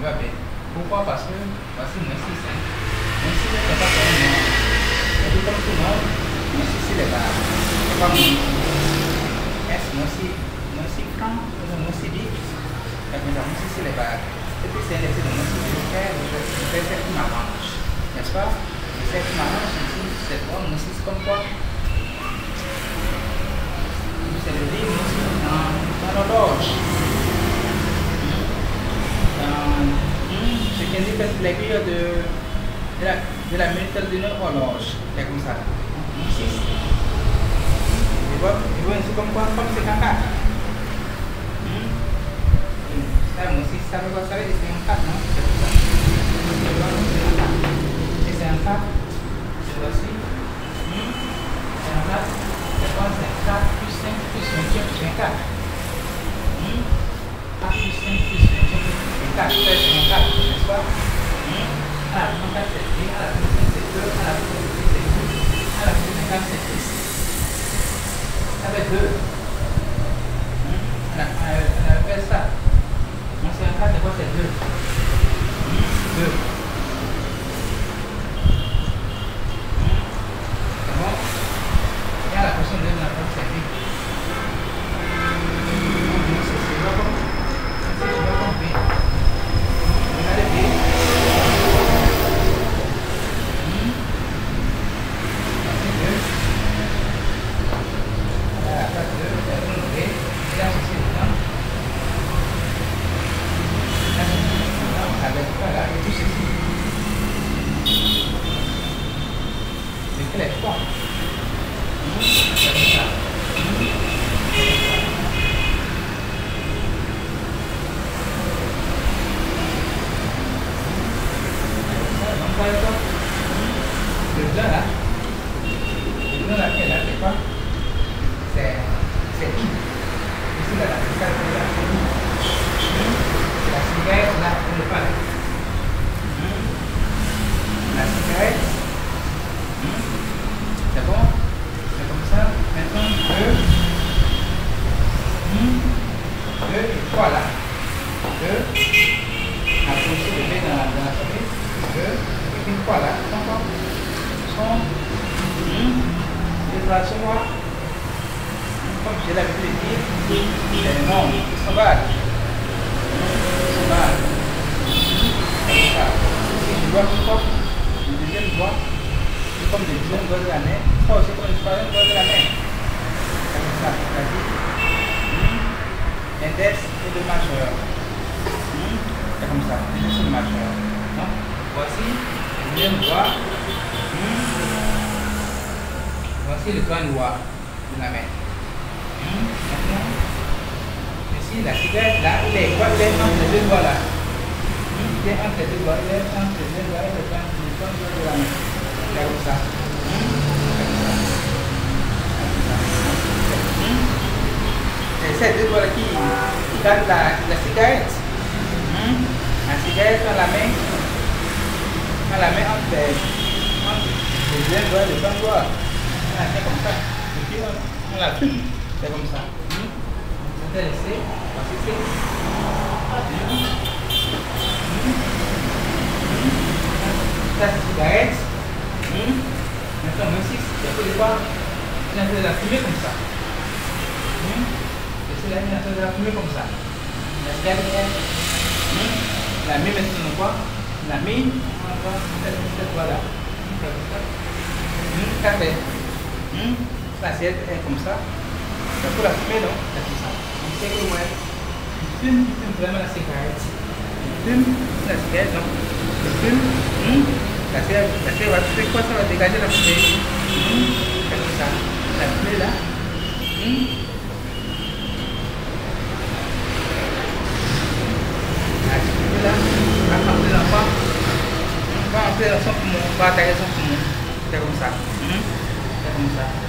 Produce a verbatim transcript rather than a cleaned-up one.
va bien. Pourquoi? Parce que voici moins six. Moins six n'est pas comme moi. Et tout comme tout le monde, moins six c'est les barres. C'est pas moins S, moins six, moins six francs, moins six bits. Et puis moins six c'est les barres. Et puis c'est un essai de moins six, je fais, je fais celle qui m'arrange. N'est-ce pas? Celle qui m'arrange ici, c'est quoi? Moins six comme quoi? C'est le livre aussi dans, dans l'horloge. Ce qui indique l'aiguille de, de, la, de la minute d'une horloge. C'est comme ça. six. Et voilà, c'est comme quoi? Comme c'est un quatre. Ça, moi aussi, ça veut pas savoir, c'est un quatre, non? C'est comme ça. Et c'est un quatre. C'est voici. C'est un quatre. C'est quoi? C'est un quatre plus cinq plus vingt-et-un plus vingt-quatre. quatre plus cinq plus vingt-et-un plus vingt-quatre. C'est un quatre, n'est-ce pas? À la fin, c'est dix, à la fin, c'est deux, à la fin, c'est dix, à la fin, c'est dix. Ça fait deux. À la fin, ça. Moi, c'est un quatre, c'est quoi? C'est deux. deux. C'est bon? Et à la prochaine, deux, à la fin, c'est huit. Comme j'ai l'habitude de dire, c'est le nombre qui s'emballe. S'emballe. Comme ça. Si je dois comme le deuxième doigt, c'est comme le deuxième doigt de la main. Ça aussi comme le troisième doigt de la main. Comme ça. C'est-à-dire l'index et le majeur. C'est comme ça. L'index et le majeur. Donc, voici le deuxième doigt. Voici le doigt noir de la main. Maintenant, ici, la cigarette, là, il est, il est entre les deux doigts là. Il est entre les deux doigts, il est entre les deux doigts, il est entre les deux doigts de la main. C'est comme ça. Et ces deux doigts qui, qui gardent la, la cigarette. La cigarette dans la main, dans la main entre les, entre les deux doigts et les deux doigts. C'est comme ça. Et puis on, on la fume. C'est comme ça. On va laisser. Voici c'est. Ça c'est cigarette. Maintenant, moi aussi, c'est pour les voir. Il a fait de la fumée comme ça. Et c'est là, il a fait de la fumée comme ça. La cigarette, la mine maintenant, quoi? La mine, on va faire cette voie-là. Ça fait. L'assiette est comme ça. C'est pour la fumée, non? C'est comme ça. On sait que ouais, il fume, il fume vraiment la cigarette. Il fume la cigarette, non? Il fume. La cigarette, la cigarette va fumer quoi? Ça va dégager la fumée. C'est comme ça. La fumée là. La fumée là. On va remplir l'enfant. On va remplir son poumon. On va attaquer son poumon. C'est comme ça. C'est comme ça.